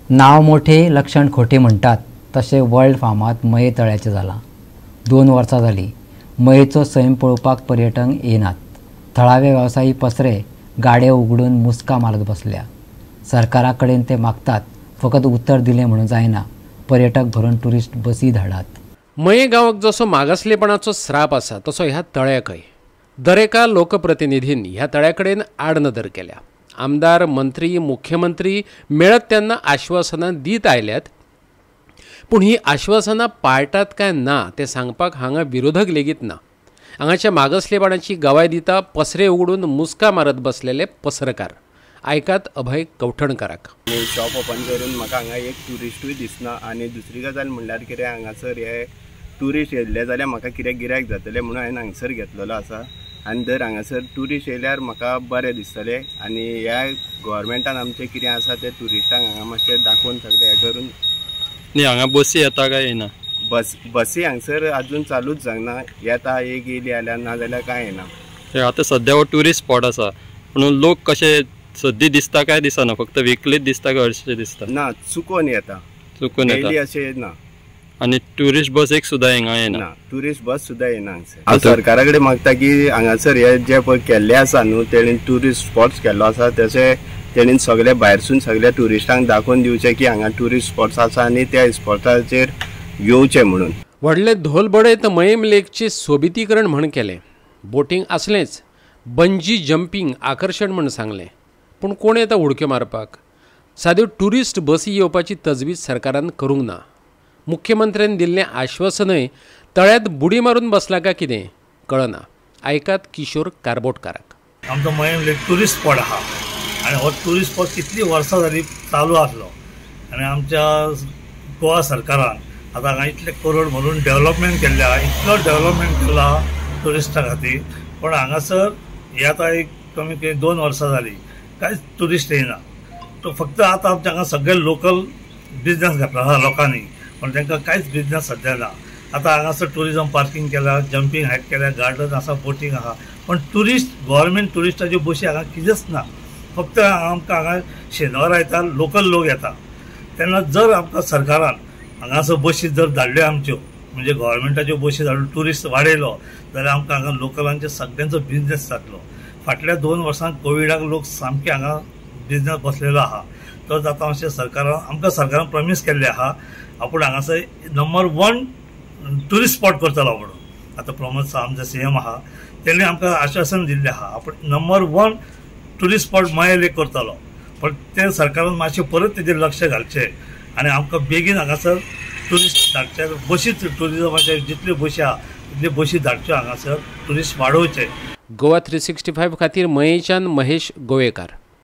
नाव मोठे लक्षण खोटे म्हणटात तसे वर्ल्ड फामाद मये तळ्याचे जाला। 2 वर्सां जाली मयेचो सैम पळोवपाक पर्यटक येनात। थळावे वेवसायी पसरे गाडे उगडून मुस्का मारत बसल्या। सरकारा कडेन ते मागतात, फकत उत्तर दिलें म्हणून जायना। पर्यटक भरून टुरिस्ट बसी धाडात। मये गांवाक जसो मागासलेपणाचो श्राप आसा तसो ह्या तळ्याकय दरेका लोकप्रतिनिधीन ह्या तळ्याकडेन आडनदर केल्या। आमदार, मंत्री, मुख्यमंत्री मेळत त्यांना आश्वासनां दीत आयल्यात, पूण ही आश्वासनां पाळटात काय ना ते सांगपाक हांगा विरोधक लेगीत ना। हांगाच्या मागासलेपणाची गवाय दिता पसरे उगडून मुस्का मारत बसलेले पसरकार। आयकात अभय कवठणकाराक। शॉप ओपन करून म्हाका हांगा एक टुरिस्टूय दिसना आनी दुसरी गजाल म्हणल्यार कितें हांगासर हे टुरिस्ट येयल्ले जाल्यार म्हाका कितें गिरायक जातलें म्हणून हांवें हांगासर घेतलेलो आसा। आनी जर हांगासर टुरिस्ट येयल्यार म्हाका बरें दिसतलें आनी ह्या गव्हर्मेंटान आमचें कितें आसा तें टुरिस्टांक हांगा मातशें दाखोवन सगळें हें करून। न्ही हांगा बसी येता काय येना? बसी हांगसर अजून चालूच जावना। येता एक येयली जाल्यार ना जाल्यार कांय येना। आतां सद्या हो टुरिस्ट स्पॉट आसा, पूण लोक कशे सद्दी दिसता काय दिसना? फक्त विकलीच दिसता काय अशें दिसता? ना, चुकोन येता, चुकून येता अशें ना। आनी टुरिस्ट बस एक सुद्दां हिंगा येना? टुरिस्ट बस सुद्दां येना हांगसर। हांव सरकारा कडेन मागता की हांगासर हे जे पळय केल्ले आसा न्हू, तेणेन टुरिस्ट स्पॉट्स केल्लो आसा तशें तेणेन सगळे भायरसून सगळ्या टुरिस्टांक दाखोवन दिवचे की हांगा टुरिस्ट स्पॉट्स आसा आनी त्या स्पॉटाचेर येवचे म्हणून। व्हडले धोल बडयत मयम लेकचे सोबितीकरण म्हण केलें। बोटींग आसलेंच, बंजी जंपींग आकर्शण म्हण सांगलें, पूण कोण येता उडक्यो मारपाक? साद्यो टुरिस्ट बसी येवपाची तजवीज सरकारान करूंक ना। मुख्यमंत्र्यान दिल्लें आश्वासनय तळ्यात बुडी मारून बसला काय कितें कळना। आयकात किशोर कारबोटकाराक। आमचो मयम लेक टुरिस्ट स्पॉट आहा आनी हो टुरिस्ट स्पॉट कितली वर्सां जाली चालू आसलो आनी आमच्या गोवा सरकारान आतां हांगा इतले करोड म्हणून डेव्हलपमेंट केल्ले आहा, इतलो डेव्हलपमेंट केला टुरिस्टा खातीर, पण हांगासर हे आतां एक कमी कमी 2 वर्सां जाली कांयच टुरिस्ट येयना। तो फक्त आतां आमच्या हांगा सगळे लोकल बिजनेस घातला आहा लोकांनी, पण तांकां कांयच बिजनेस सद्या ना। आतां हांगासर टुरिजम पार्किंग केल्या, जंपींग हायक केल्या, गार्डन आसा, बोटींग आहा, पण टुरिस्ट गव्हर्मेंट टुरिस्टाच्यो बसी हांगा कितेंच ना। फक्त आमकां हांगा शेनवार आयतार लोकल लोक येता तेन्ना जर आमकां सरकारान हांगासर बसी जर धाडल्यो आमच्यो, म्हणजे गव्हर्मेंटाच्यो बसी धाडून टुरिस्ट वाडयलो जाल्यार आमकां हांगा लोकलांचे सगळ्यांचो बिजनेस जातलो। फाटल्या 2 वर्सांक कोविडाक लोक सामके हांगा बिजनेस बसलेलो आहा, तो जाता अशें सरकारान प्रॉमिस केल्लें आहा आपूण हांगासर नंबर 1 टुरिस्ट स्पॉट करतलो म्हणून। आतां प्रमोद सावंत आमचे सीएम आहा, तेणें आमकां आश्वासन दिल्लें आहा आपूण नंबर 1 टुरिस्ट स्पॉट मये लेक करतलो, पण ते सरकारान मातशें परत तेजेर लक्ष घालचें आनी आमकां बेगीन हांगासर टुरिस्ट धाडचे। बसीच टुरिजमाचे जितल्यो बसी आहा तितल्यो बसी धाडच्यो हांगासर, टुरिस्ट वाडोवचे। गोवा 365 खातीर मयेच्यान महेश गोवेकार।